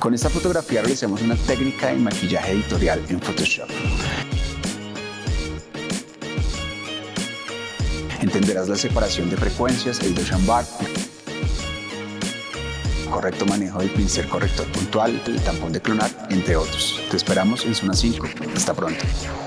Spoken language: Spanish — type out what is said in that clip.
Con esta fotografía realizamos una técnica de maquillaje editorial en Photoshop. Entenderás la separación de frecuencias, el Gaussian bar, correcto manejo del pincel corrector puntual, el tampón de clonar, entre otros. Te esperamos en Zona 5. Hasta pronto.